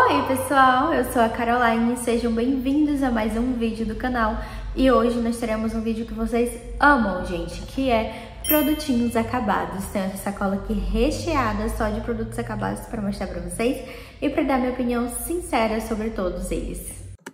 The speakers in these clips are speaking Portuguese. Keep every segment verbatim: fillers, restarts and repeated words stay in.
Oi pessoal, eu sou a Caroline, sejam bem-vindos a mais um vídeo do canal. E hoje nós teremos um vídeo que vocês amam, gente, que é produtinhos acabados. Tenho essa sacola aqui recheada só de produtos acabados para mostrar para vocês e para dar minha opinião sincera sobre todos eles.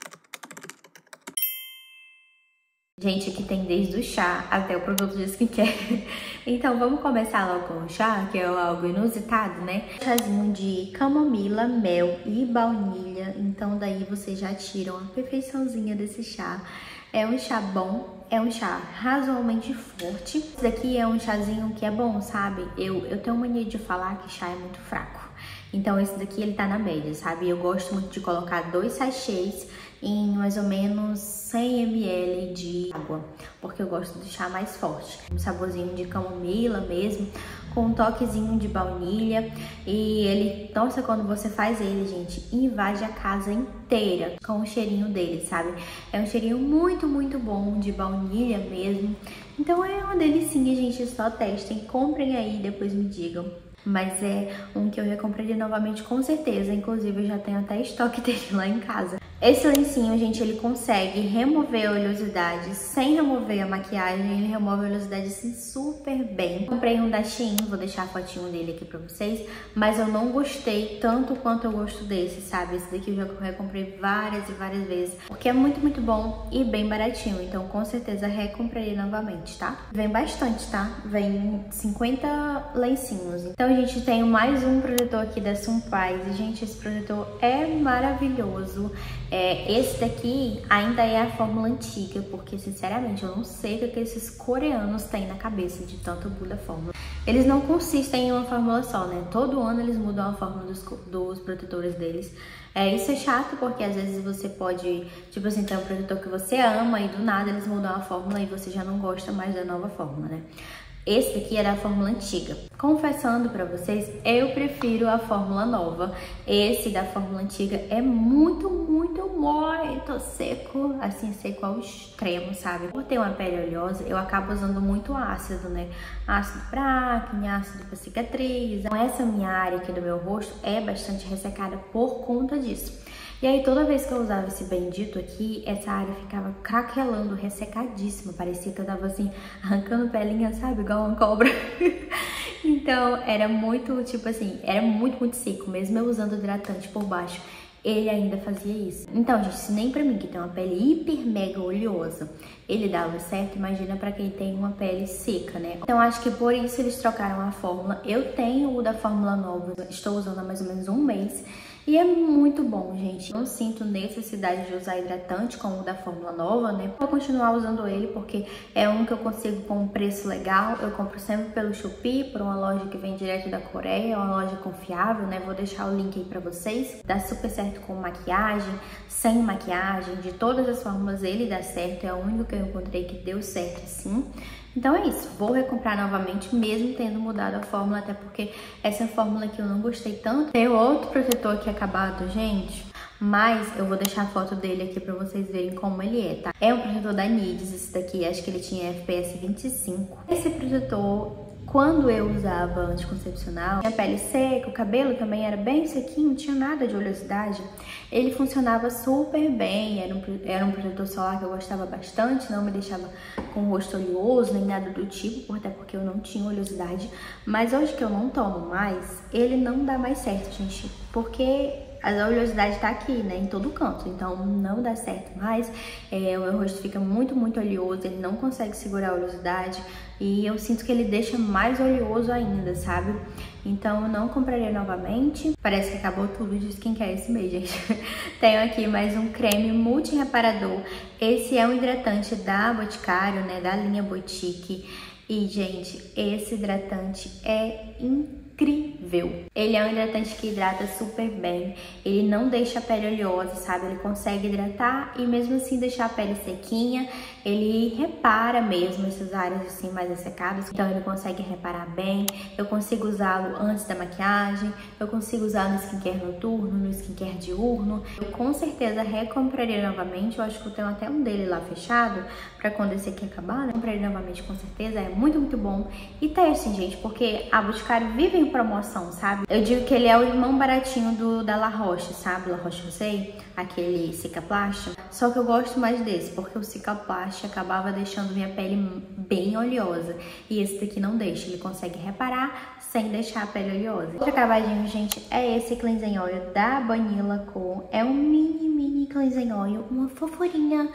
Gente, aqui tem desde o chá até o produto de skincare. Então vamos começar logo com o chá, que é algo inusitado, né? Chazinho de camomila, mel e baunilha. Então daí vocês já tiram a perfeiçãozinha desse chá. É um chá bom, é um chá razoavelmente forte. Esse daqui é um chazinho que é bom, sabe? Eu, eu tenho mania de falar que chá é muito fraco. Então esse daqui ele tá na média, sabe? Eu gosto muito de colocar dois sachês em mais ou menos cem mililitros de água, porque eu gosto do chá mais forte. Um saborzinho de camomila mesmo, com um toquezinho de baunilha. E ele, nossa, quando você faz ele, gente, invade a casa inteira com o cheirinho dele, sabe? É um cheirinho muito, muito bom de baunilha mesmo. Então é uma delicinha, gente, só testem, comprem aí e depois me digam. Mas é um que eu recompraria novamente com certeza, inclusive eu já tenho até estoque dele lá em casa. Esse lencinho, gente, ele consegue remover a oleosidade sem remover a maquiagem, ele remove a oleosidade assim super bem. Comprei um da Shein, vou deixar a fotinho dele aqui pra vocês, mas eu não gostei tanto quanto eu gosto desse, sabe? Esse daqui eu já recomprei várias e várias vezes, porque é muito, muito bom e bem baratinho, então com certeza recompraria novamente, tá? Vem bastante, tá? Vem cinquenta lencinhos. Então a gente tem mais um protetor aqui da Sunprice, gente, esse protetor é maravilhoso. É, esse daqui ainda é a fórmula antiga, porque sinceramente eu não sei o que, que esses coreanos têm na cabeça de tanto muda fórmula. Eles não consistem em uma fórmula só, né? Todo ano eles mudam a fórmula dos, dos protetores deles. É, isso é chato porque às vezes você pode, tipo assim, ter um protetor que você ama e do nada eles mudam a fórmula e você já não gosta mais da nova fórmula, né? Esse daqui era a fórmula antiga. Confessando pra vocês, eu prefiro a fórmula nova. Esse da fórmula antiga é muito, muito, muito seco. Assim, seco ao extremo, sabe? Por ter uma pele oleosa, eu acabo usando muito ácido, né? Ácido pra acne, ácido pra cicatriz. Então, essa minha área aqui do meu rosto é bastante ressecada por conta disso. E aí, toda vez que eu usava esse bendito aqui, essa área ficava craquelando, ressecadíssima. Parecia que eu tava assim, arrancando pelinha, sabe? Igual uma cobra. Então, era muito, tipo assim, era muito, muito seco. Mesmo eu usando hidratante por baixo, ele ainda fazia isso. Então, gente, se nem pra mim, que tem uma pele hiper mega oleosa, ele dava certo, imagina pra quem tem uma pele seca, né? Então, acho que por isso eles trocaram a fórmula. Eu tenho o da fórmula nova, estou usando há mais ou menos um mês. E é muito bom, gente. Não sinto necessidade de usar hidratante como o da fórmula nova, né? Vou continuar usando ele porque é um que eu consigo com um preço legal. Eu compro sempre pelo Shopee, por uma loja que vem direto da Coreia, uma loja confiável, né? Vou deixar o link aí pra vocês. Dá super certo com maquiagem, sem maquiagem, de todas as formas ele dá certo. É o único que eu encontrei que deu certo assim. Então é isso, vou recomprar novamente, mesmo tendo mudado a fórmula, até porque essa fórmula aqui eu não gostei tanto. Tem outro protetor aqui acabado, gente, mas eu vou deixar a foto dele aqui pra vocês verem como ele é, tá? É um protetor da Nidis, esse daqui, acho que ele tinha F P S vinte e cinco. Esse protetor, quando eu usava anticoncepcional, minha pele seca, o cabelo também era bem sequinho, não tinha nada de oleosidade. Ele funcionava super bem, era um, era um protetor solar que eu gostava bastante, não me deixava com o rosto oleoso, nem nada do tipo, até porque eu não tinha oleosidade. Mas hoje que eu não tomo mais, ele não dá mais certo, gente, porque a oleosidade tá aqui, né, em todo canto, então não dá certo mais. É, o meu rosto fica muito, muito oleoso, ele não consegue segurar a oleosidade e eu sinto que ele deixa mais oleoso ainda, sabe? Então eu não compraria novamente. Parece que acabou tudo de skincare esse mês, gente. Tenho aqui mais um creme multi-reparador. Esse é um hidratante da Boticário, né, da linha Boutique. E, gente, esse hidratante é incrível. Ele é um hidratante que hidrata super bem. Ele não deixa a pele oleosa, sabe? Ele consegue hidratar e mesmo assim deixar a pele sequinha. Ele repara mesmo essas áreas assim mais ressecadas. Então ele consegue reparar bem. Eu consigo usá-lo antes da maquiagem. Eu consigo usar no skincare noturno, no skincare diurno, eu com certeza recompraria novamente. Eu acho que eu tenho até um dele lá fechado, pra quando esse aqui acabar, né? Compraria novamente com certeza, é muito, muito bom. E testem, gente, porque a Boticário vive em promoção, sabe? Eu digo que ele é o irmão baratinho do da La Roche, sabe? La Roche-Posay, aquele Cicaplast. Só que eu gosto mais desse, porque o Cicaplast acabava deixando minha pele bem oleosa. E esse daqui não deixa, ele consegue reparar sem deixar a pele oleosa. Outro acabadinho, gente, é esse cleansing oil da Banila Co. É um mini, mini cleansing oil, uma fofurinha.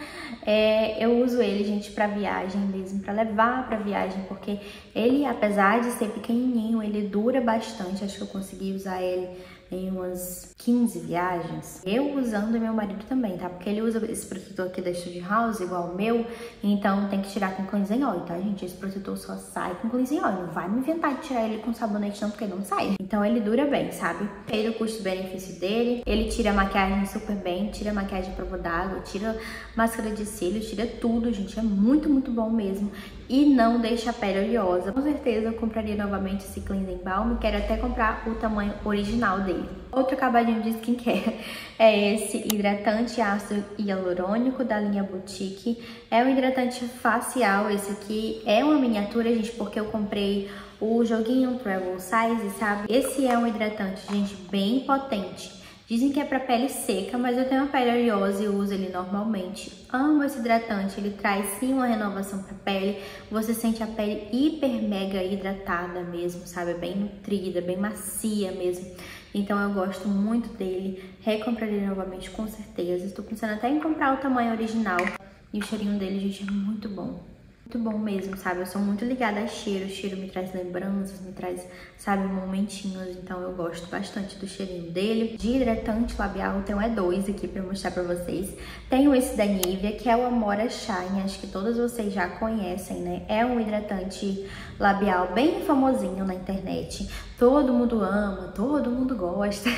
É, eu uso ele, gente, pra viagem mesmo, pra levar pra viagem, porque ele, apesar de ser pequenininho, ele dura bastante. Acho que eu consegui usar ele em umas quinze viagens. Eu usando e meu marido também, tá? Porque ele usa esse protetor aqui da Studio House, igual o meu, então tem que tirar com cleansing oil, tá, gente? Esse protetor só sai com cleansing oil. Não vai me inventar de tirar ele com sabonete não, porque não sai. Então ele dura bem, sabe? Ele, o custo-benefício dele, ele tira a maquiagem super bem, tira a maquiagem à prova d'água, tira máscara de cílios, tira tudo, gente. É muito, muito bom mesmo. E não deixa a pele oleosa. Com certeza eu compraria novamente esse Cleansing Balm. Quero até comprar o tamanho original dele. Outro acabadinho de skincare é esse hidratante ácido hialurônico da linha Boutique. É um hidratante facial. Esse aqui é uma miniatura, gente, porque eu comprei o joguinho Travel Size, sabe? Esse é um hidratante, gente, bem potente. Dizem que é pra pele seca, mas eu tenho uma pele oleosa e uso ele normalmente. Amo esse hidratante, ele traz sim uma renovação pra pele. Você sente a pele hiper mega hidratada mesmo, sabe? Bem nutrida, bem macia mesmo. Então eu gosto muito dele, recompraria novamente com certeza. Estou pensando até em comprar o tamanho original. E o cheirinho dele, gente, é muito bom. Muito bom mesmo, sabe? Eu sou muito ligada a cheiro. O cheiro me traz lembranças, me traz, sabe, momentinhos. Então eu gosto bastante do cheirinho dele. De hidratante labial, eu tenho é dois aqui pra mostrar pra vocês. Tenho esse da Nivea, que é o Amora Shine. Acho que todos vocês já conhecem, né? É um hidratante labial bem famosinho na internet. Todo mundo ama, todo mundo gosta.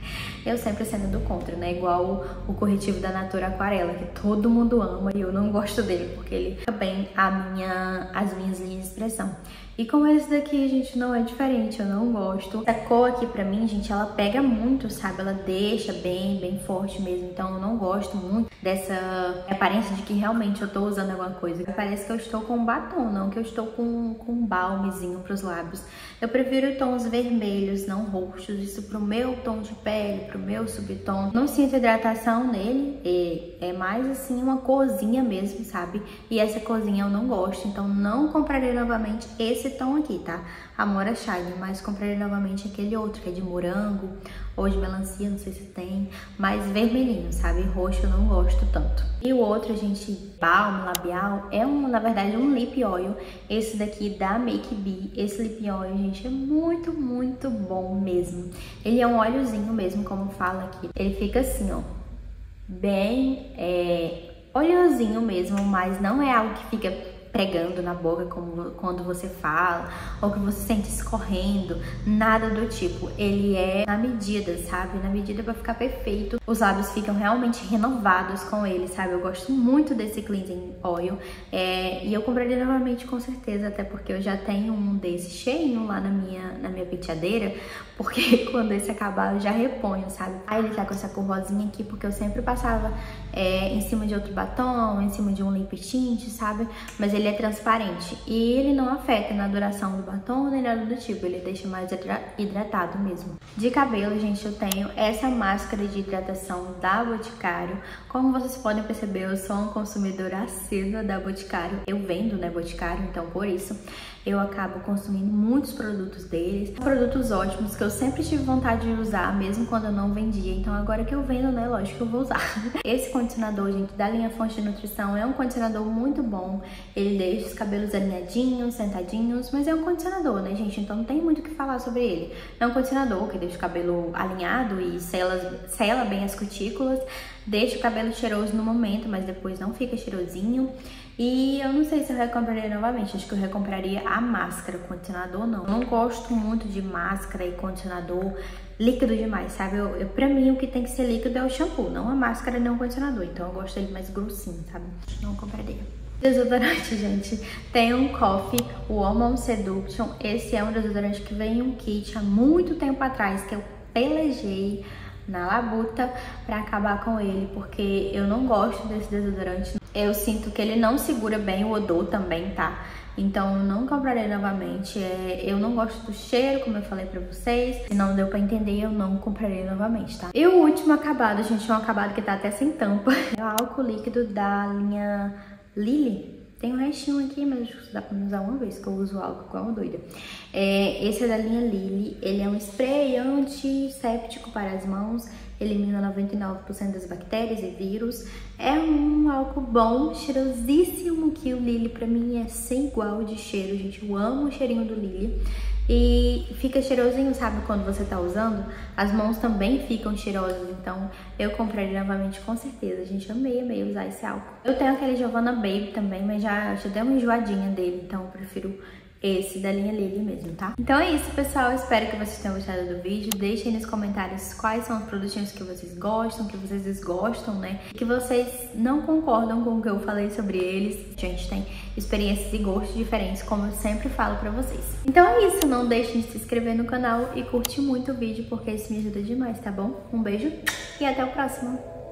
Eu sempre sendo do contra, né? Igual o, o corretivo da Natura Aquarela, que todo mundo ama e eu não gosto dele, porque ele fica bem a minha, as minhas linhas de expressão. E como esse daqui, gente, não é diferente, eu não gosto. Essa cor aqui pra mim, gente, ela pega muito, sabe? Ela deixa bem, bem forte mesmo. Então eu não gosto muito dessa aparência de que realmente eu tô usando alguma coisa. Parece que eu estou com um batom, não que eu estou com, com um balmezinho pros lábios. Eu prefiro tons vermelhos, não roxos. Isso pro meu tom de pele, pro meu subtom. Não sinto hidratação nele, é, é mais assim uma corzinha mesmo, sabe? E essa corzinha eu não gosto, então não comprarei novamente esse esse tom aqui, tá? Amora Shine, mas comprei novamente aquele outro, que é de morango ou de melancia, não sei se tem, mais vermelhinho, sabe? Roxo eu não gosto tanto. E o outro, gente, balm labial, é um, na verdade, um lip oil, esse daqui da Make Be. Esse lip oil, gente, é muito, muito bom mesmo. Ele é um óleozinho mesmo, como fala aqui. Ele fica assim, ó, bem é, oleosinho mesmo, mas não é algo que fica pregando na boca como quando você fala, ou que você sente escorrendo, nada do tipo. Ele é na medida, sabe? Na medida pra ficar perfeito. Os lábios ficam realmente renovados com ele, sabe? Eu gosto muito desse cleansing oil, é, e eu compraria novamente com certeza, até porque eu já tenho um desse cheinho lá na minha, na minha penteadeira, porque quando esse acabar eu já reponho, sabe? Aí ele tá com essa cor rosinha aqui, porque eu sempre passava é, em cima de outro batom, em cima de um lip tint, sabe? Mas ele Ele é transparente e ele não afeta na duração do batom nem nada do tipo, ele deixa mais hidratado mesmo. De cabelo, gente, eu tenho essa máscara de hidratação da Boticário. Como vocês podem perceber, eu sou uma consumidora assídua da Boticário. Eu vendo, né, Boticário, então por isso eu acabo consumindo muitos produtos deles. Produtos ótimos que eu sempre tive vontade de usar, mesmo quando eu não vendia. Então agora que eu vendo, né, lógico que eu vou usar. Esse condicionador, gente, da linha Fonte de Nutrição é um condicionador muito bom. Ele deixa os cabelos alinhadinhos, sentadinhos, mas é um condicionador, né, gente? Então não tem muito o que falar sobre ele. É um condicionador que deixa o cabelo alinhado e sela, sela bem as cutículas. Deixa o cabelo cheiroso no momento, mas depois não fica cheirosinho. E eu não sei se eu recompraria novamente, acho que eu recompraria a máscara, o condicionador não. Eu não gosto muito de máscara e condicionador líquido demais, sabe? Eu, eu, pra mim o que tem que ser líquido é o shampoo, não a máscara nem o condicionador. Então eu gosto dele mais grossinho, sabe? Não compraria. Desodorante, gente, tem um Coffee, o Hormone Seduction. Esse é um desodorante que vem em um kit há muito tempo atrás, que eu pelejei na labuta pra acabar com ele, porque eu não gosto desse desodorante. Eu sinto que ele não segura bem o odor também, tá? Então, eu não comprarei novamente. É, eu não gosto do cheiro, como eu falei pra vocês. Se não deu pra entender, eu não comprarei novamente, tá? E o último acabado, gente, é um acabado que tá até sem tampa. É o álcool líquido da linha Lily. Tem um restinho aqui, mas dá pra usar uma vez, que eu uso álcool igual uma doida. É, esse é da linha Lily. Ele é um spray antisséptico para as mãos. Elimina noventa e nove por cento das bactérias e vírus. É um álcool bom, cheirosíssimo, que o Lily pra mim é sem igual de cheiro, gente. Eu amo o cheirinho do Lily. E fica cheirosinho, sabe, quando você tá usando? As mãos também ficam cheirosas, então eu compraria novamente com certeza. Gente, amei, amei usar esse álcool. Eu tenho aquele Giovanna Baby também, mas já, já dei uma enjoadinha dele, então eu prefiro esse da linha Lily mesmo, tá? Então é isso, pessoal. Espero que vocês tenham gostado do vídeo. Deixem nos comentários quais são os produtinhos que vocês gostam, que vocês desgostam, né? Que vocês não concordam com o que eu falei sobre eles. A gente tem experiências e gostos diferentes, como eu sempre falo pra vocês. Então é isso. Não deixem de se inscrever no canal e curtir muito o vídeo, porque isso me ajuda demais, tá bom? Um beijo e até o próximo.